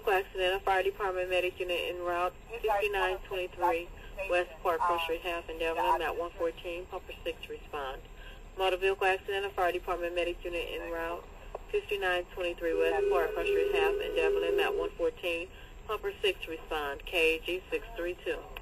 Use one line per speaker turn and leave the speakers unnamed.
vehicle accident, a fire department medic unit en route 5923 West Park, First Street, half in Devlin, Map 114, Pumper 6 respond. Motor vehicle accident, a fire department medic unit en route 5923 West Park, First Street, half in Devlin, Map 114, Pumper 6 respond. KAG 632.